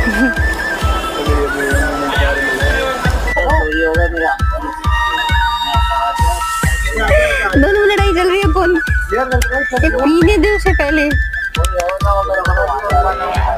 दोनों में लड़ाई चल रही है, कौन पीने दे उसे पहले।